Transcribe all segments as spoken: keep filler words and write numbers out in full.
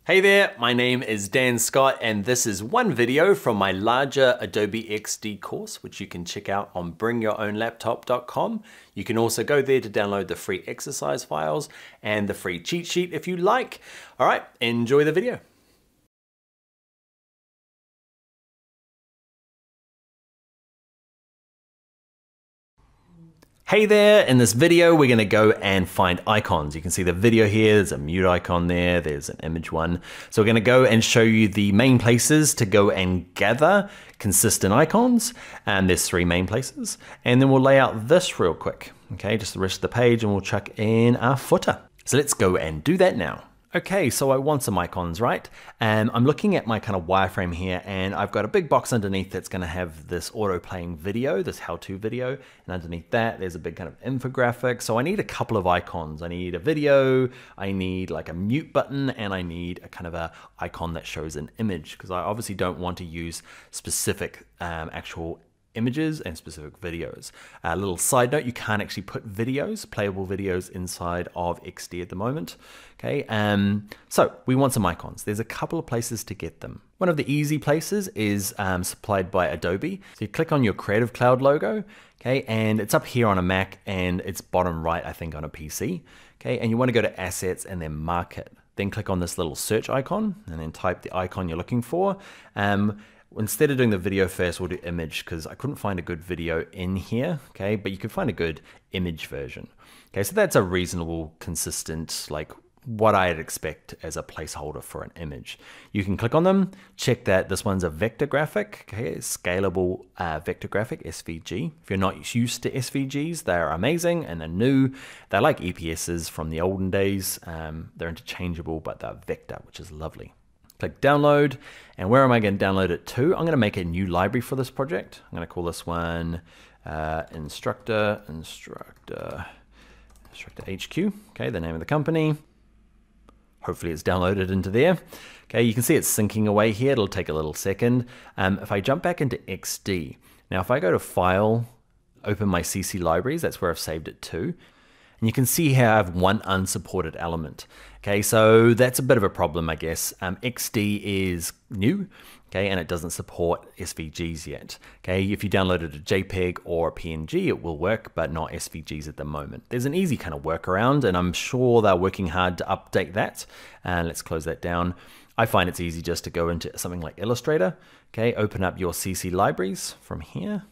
Hey there, my name is Dan Scott, and this is one video from my larger Adobe X D course, which you can check out on bring your own laptop dot com. You can also go there to download the free exercise files and the free cheat sheet if you like. All right, enjoy the video. Hey there, in this video we're going to go and find icons. You can see the video here, there's a mute icon there, there's an image one. So we're going to go and show you the main places to go and gather consistent icons, and there's three main places. And then we'll lay out this real quick, okay, just the rest of the page, and we'll chuck in our footer. So let's go and do that now. Okay, so I want some icons, right? And I'm looking at my kind of wireframe here, and I've got a big box underneath that's gonna have this auto-playing video, this how-to video, and underneath that, there's a big kind of infographic. So I need a couple of icons. I need a video, I need like a mute button, and I need a kind of a icon that shows an image, because I obviously don't want to use specific um, actual images and specific videos. A uh, little side note, you can't actually put videos, playable videos inside of X D at the moment. Okay, um, so we want some icons. There's a couple of places to get them. One of the easy places is um, supplied by Adobe. So you click on your Creative Cloud logo, okay, and it's up here on a Mac and it's bottom right, I think, on a P C. Okay, and you want to go to Assets and then Market. Then click on this little search icon and then type the icon you're looking for. Um, Instead of doing the video first, we'll do image, because I couldn't find a good video in here, okay? But you can find a good image version. Okay, so that's a reasonable, consistent, like what I'd expect as a placeholder for an image. You can click on them, check that this one's a vector graphic, okay? Scalable uh, vector graphic, S V G. If you're not used to S V Gs, they're amazing and they're new. They're like E P Ss from the olden days. Um, they're interchangeable, but they're vector, which is lovely. Click download, and where am I going to download it to? I'm going to make a new library for this project. I'm going to call this one uh, instructor, instructor, instructor H Q, okay, the name of the company. Hopefully it's downloaded into there. Okay, you can see it's syncing away here. It'll take a little second. Um, if I jump back into X D, now if I go to File, open my C C libraries, that's where I've saved it to. And you can see here I have one unsupported element. Okay, so that's a bit of a problem, I guess. Um, X D is new, okay, and it doesn't support S V Gs yet. Okay, if you downloaded a JPEG or a P N G, it will work, but not S V Gs at the moment. There's an easy kind of workaround, and I'm sure they're working hard to update that. And let's close that down. I find it's easy just to go into something like Illustrator. Okay, open up your C C libraries from here.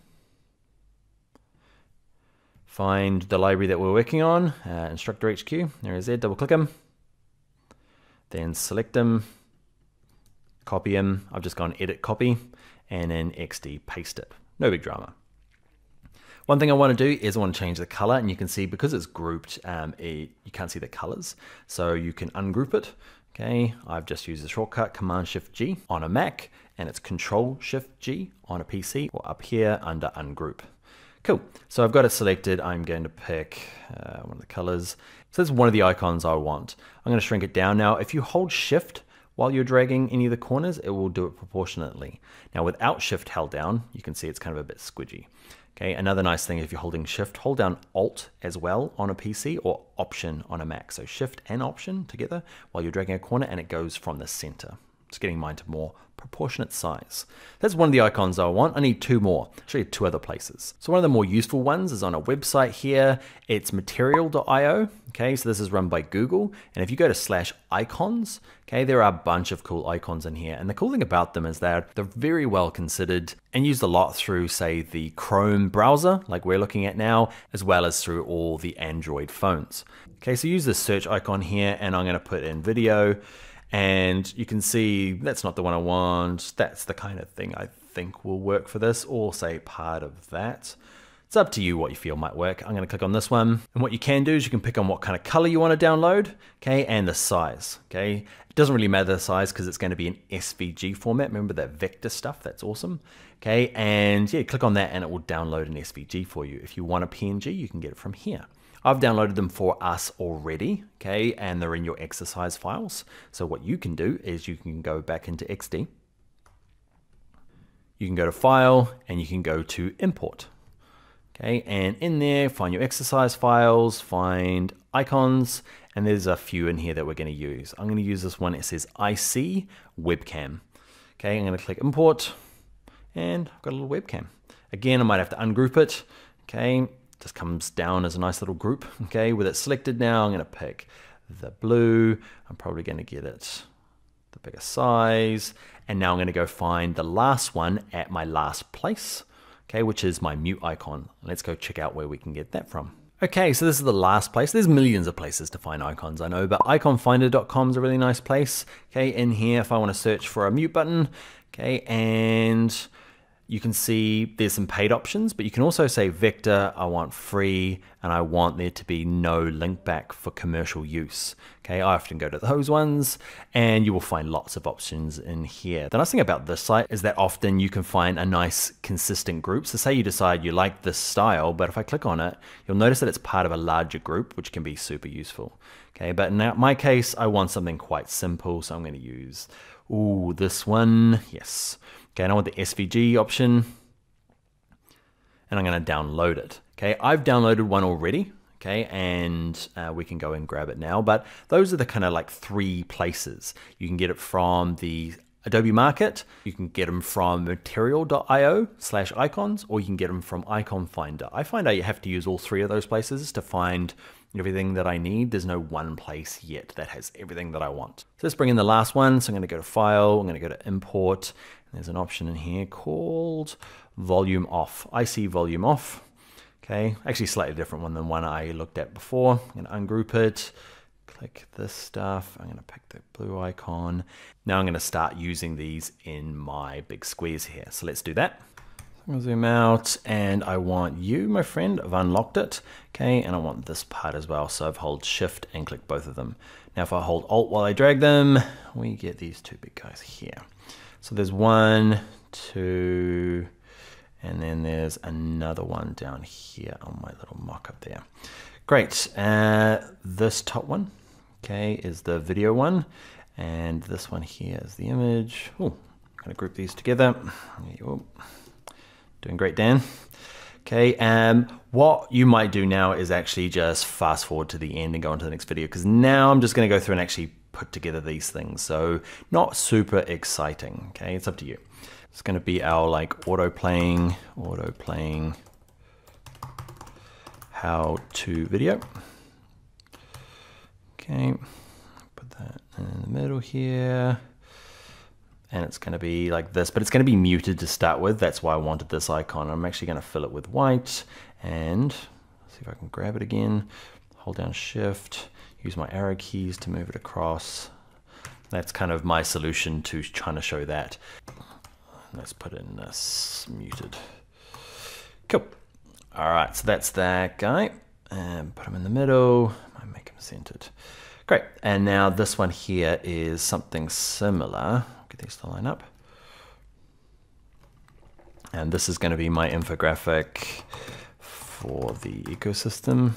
Find the library that we're working on, uh, Instructor H Q, there is it, double click them, then select them, copy them, I've just gone edit copy, and then X D paste it, no big drama. One thing I want to do is I want to change the color, and you can see because it's grouped, um, it, you can't see the colors, so you can ungroup it. Okay, I've just used the shortcut Command Shift G on a Mac, and it's Control Shift G on a P C, or up here under ungroup. Cool, so I've got it selected. I'm going to pick uh, one of the colors. So that's one of the icons I want. I'm gonna shrink it down now. If you hold Shift while you're dragging any of the corners, it will do it proportionately. Now without Shift held down, you can see it's kind of a bit squidgy. Okay, another nice thing, if you're holding Shift, hold down Alt as well on a P C, or Option on a Mac. So Shift and Option together while you're dragging a corner, and it goes from the center. Just getting mine to more proportionate size. That's one of the icons I want. I need two more. I'll show you two other places. So one of the more useful ones is on a website here. It's Material dot i o. Okay, so this is run by Google. And if you go to slash icons, okay, there are a bunch of cool icons in here. And the cool thing about them is that they're very well considered and used a lot through, say, the Chrome browser, like we're looking at now, as well as through all the Android phones. Okay, so use this search icon here, and I'm gonna put in video. And you can see that's not the one I want. That's the kind of thing I think will work for this, or say part of that. It's up to you what you feel might work. I'm gonna click on this one. And what you can do is you can pick on what kind of color you wanna download, okay, and the size, okay? It doesn't really matter the size because it's gonna be an S V G format. Remember that vector stuff, that's awesome. Okay, and yeah, click on that and it will download an S V G for you. If you want a P N G, you can get it from here. I've downloaded them for us already, okay, and they're in your exercise files. So what you can do is you can go back into X D. You can go to File, and you can go to Import. Okay, and in there, find your exercise files, find icons, And there's a few in here that we're going to use. I'm going to use this one. It says I C webcam. Okay, I'm going to click import, and I've got a little webcam. Again, I might have to ungroup it. Okay, just comes down as a nice little group. Okay, with it selected now, I'm going to pick the blue. I'm probably going to get it the bigger size. And now I'm going to go find the last one at my last place, okay, which is my mute icon. Let's go check out where we can get that from. Okay, so this is the last place. There's millions of places to find icons, I know, but icon finder dot com is a really nice place. Okay, in here, if I want to search for a mute button, okay, and you can see there's some paid options, but you can also say vector, I want free, and I want there to be no link back for commercial use. Okay, I often go to those ones, and you will find lots of options in here. The nice thing about this site is that often you can find a nice consistent group. So say you decide you like this style, but if I click on it, you'll notice that it's part of a larger group, which can be super useful. Okay, but in my case, I want something quite simple, so I'm going to use, ooh, this one, yes. Okay, and I want the S V G option, and I'm going to download it. Okay, I've downloaded one already, okay, and uh, we can go and grab it now, but those are the kind of like three places. You can get it from the Adobe Market, you can get them from Material dot i o slash icons, or you can get them from Icon Finder. I find I have to use all three of those places to find everything that I need. There's no one place yet that has everything that I want. So let's bring in the last one. So I'm going to go to File, I'm going to go to Import. There's an option in here called Volume Off. I C Volume Off. Okay, actually slightly different one than one I looked at before. I'm going to ungroup it, click this stuff. I'm going to pick the blue icon. Now I'm going to start using these in my big squares here. So let's do that. I'm going to zoom out, and I want you, my friend. I've unlocked it. Okay, and I want this part as well. So I've hold Shift and click both of them. Now if I hold Alt while I drag them, we get these two big guys here. So there's one, two, and then there's another one down here on my little mock-up there. Great, uh, this top one, okay, is the video one, and this one here is the image. Oh, I'm gonna group these together. Doing great, Dan. Okay, um, what you might do now is actually just fast forward to the end and go on to the next video, because now I'm just gonna go through and actually put together these things. So not super exciting, okay? It's up to you. It's gonna be our like auto playing, auto playing how to video. Okay, put that in the middle here. And it's gonna be like this, but it's gonna be muted to start with. That's why I wanted this icon. I'm actually gonna fill it with white, and see if I can grab it again. Hold down Shift, use my arrow keys to move it across. That's kind of my solution to trying to show that. Let's put in this muted. Cool. All right, so that's that guy. And put him in the middle. I make him centered. Great. And now this one here is something similar. Get these to line up. And this is going to be my infographic for the ecosystem.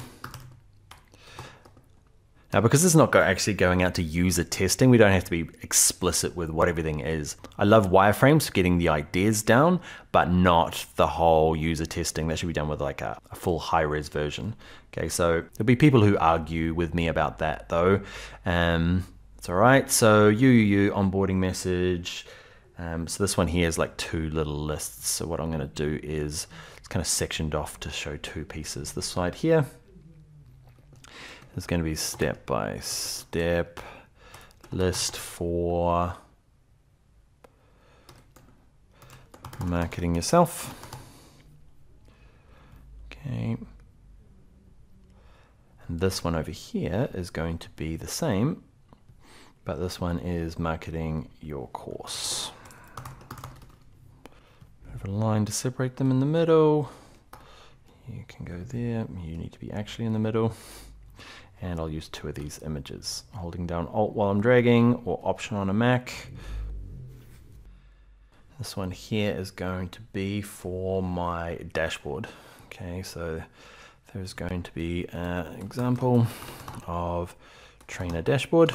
Now, because this is not go actually going out to user testing, we don't have to be explicit with what everything is. I love wireframes for getting the ideas down, but not the whole user testing. That should be done with like a, a full high-res version. Okay, so there'll be people who argue with me about that though. Um, it's all right. So U U U onboarding message. Um, so this one here is like two little lists. So what I'm going to do is it's kind of sectioned off to show two pieces. This side here. It's going to be step by step list for marketing yourself. Okay. And this one over here is going to be the same, but this one is marketing your course. Have a line to separate them in the middle. You can go there. You need to be actually in the middle. And I'll use two of these images, holding down Alt while I'm dragging, or Option on a Mac. This one here is going to be for my dashboard. Okay, so there's going to be an example of trainer dashboard.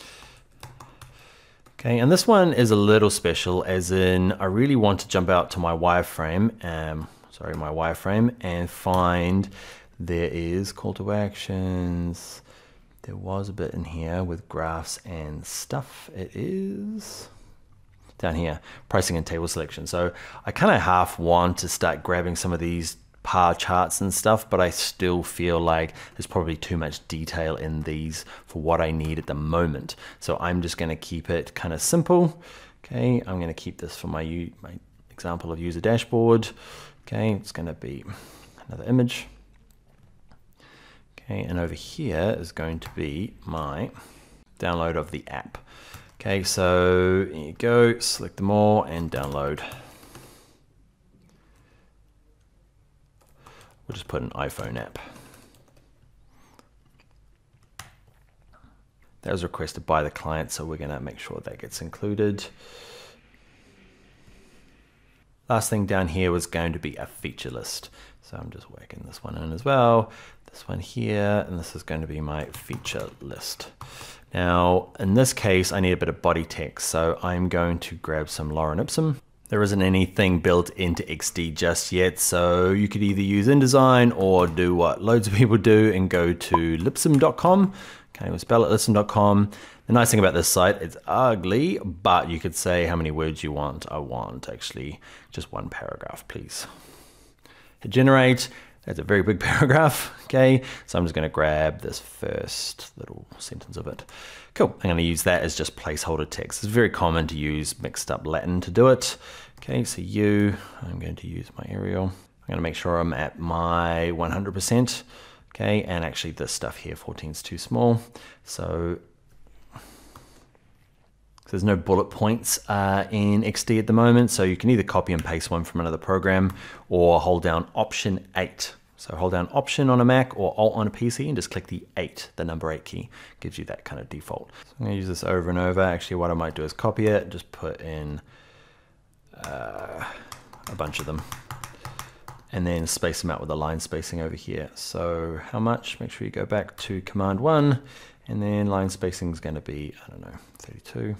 Okay, and this one is a little special, as in I really want to jump out to my wireframe, um, sorry, my wireframe, and find there is call to actions, There was a bit in here with graphs and stuff. It is down here, pricing and table selection. So I kind of half want to start grabbing some of these par charts and stuff, but I still feel like there's probably too much detail in these for what I need at the moment. So I'm just going to keep it kind of simple. Okay, I'm going to keep this for my, my example of user dashboard. Okay, it's going to be another image. Okay, and over here is going to be my download of the app. Okay, so here you go, select them all and download. We'll just put an iPhone app. That was requested by the client, so we're gonna make sure that gets included. Last thing down here was going to be a feature list. So I'm just whacking this one in as well. This one here, and this is going to be my feature list. Now, in this case, I need a bit of body text, so I'm going to grab some lorem ipsum. There isn't anything built into X D just yet, so you could either use InDesign or do what loads of people do and go to lipsum dot com. Okay, we'll spell it lipsum dot com. The nice thing about this site, it's ugly, but you could say how many words you want. I want actually just one paragraph, please. Hit generate. That's a very big paragraph, okay? So I'm just gonna grab this first little sentence of it. Cool, I'm gonna use that as just placeholder text. It's very common to use mixed up Latin to do it. Okay, so you, I'm going to use my Arial. I'm gonna make sure I'm at my one hundred percent, okay? And actually this stuff here, fourteen is too small. So there's no bullet points uh, in X D at the moment, so you can either copy and paste one from another program or hold down Option eight. So hold down Option on a Mac or Alt on a P C and just click the eight, the number eight key. Gives you that kind of default. So I'm gonna use this over and over. Actually, what I might do is copy it, just put in uh, a bunch of them, and then space them out with a line spacing over here. So how much? Make sure you go back to Command one, and then line spacing is gonna be, I don't know, thirty-two.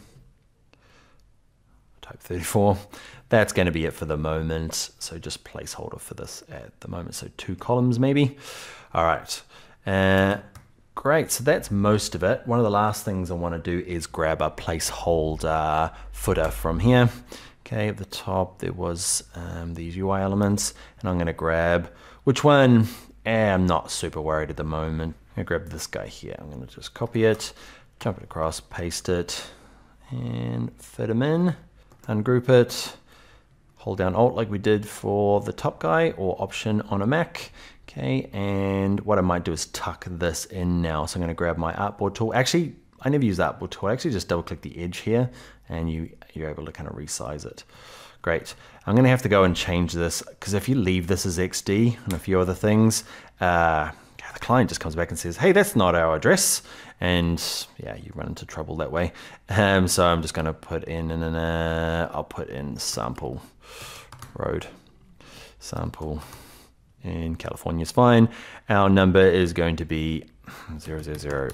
Type thirty-four. That's going to be it for the moment. So just placeholder for this at the moment. So two columns maybe. All right. Uh, great. So that's most of it. One of the last things I want to do is grab a placeholder footer from here. Okay, at the top there was um, these U I elements, and I'm going to grab which one. Eh, I'm not super worried at the moment. I'm going to grab this guy here. I'm going to just copy it, jump it across, paste it, and fit them in. Ungroup it, hold down Alt like we did for the top guy, or Option on a Mac. Okay, and what I might do is tuck this in now. So I'm going to grab my artboard tool. Actually, I never use the artboard tool. I actually just double click the edge here, and you, you're able to kind of resize it. Great. I'm going to have to go and change this, because if you leave this as X D and a few other things, uh, the client just comes back and says, hey, that's not our address. And yeah, you run into trouble that way. Um, so I'm just going to put in, and uh, I'll put in sample road. Sample in California is fine. Our number is going to be zero zero zero.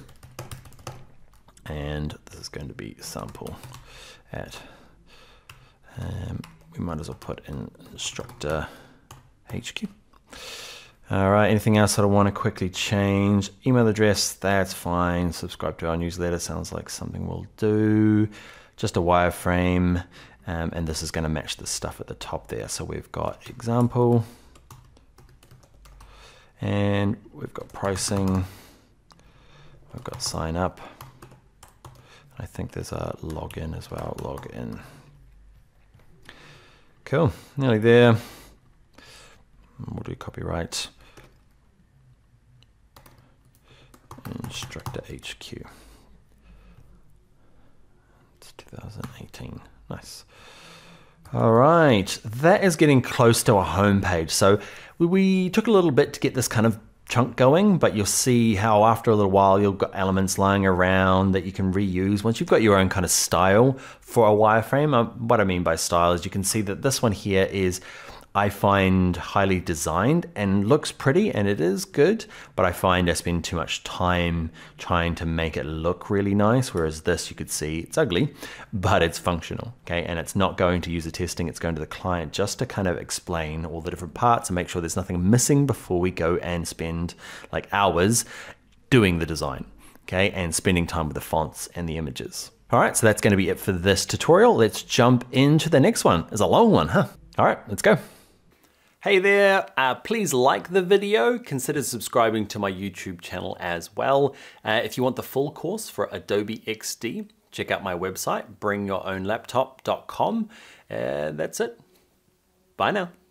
And this is going to be sample at, um, we might as well put in instructor H Q. All right, anything else that I want to quickly change? Email address, that's fine. Subscribe to our newsletter, sounds like something we'll do. Just a wireframe, um, and this is going to match the stuff at the top there. So we've got example, and we've got pricing, we've got sign up. I think there's a login as well, login. Cool, nearly there. We'll do copyright. Instructor H Q. It's two thousand eighteen. Nice. All right, that is getting close to our home page. So we, we took a little bit to get this kind of chunk going, but you'll see how after a little while you've got elements lying around that you can reuse once you've got your own kind of style for a wireframe. Uh, what I mean by style is you can see that this one here is, I find, highly designed and looks pretty, and it is good, but I find I spend too much time trying to make it look really nice, whereas this, you could see it's ugly, but it's functional, okay? And it's not going to user testing, it's going to the client just to kind of explain all the different parts and make sure there's nothing missing before we go and spend like hours doing the design. okay, and spending time with the fonts and the images. All right, so that's gonna be it for this tutorial. Let's jump into the next one. It's a long one, huh? All right, let's go. Hey there, uh, please like the video, consider subscribing to my YouTube channel as well. Uh, if you want the full course for Adobe X D, check out my website, bring your own laptop dot com. Uh, that's it. Bye now.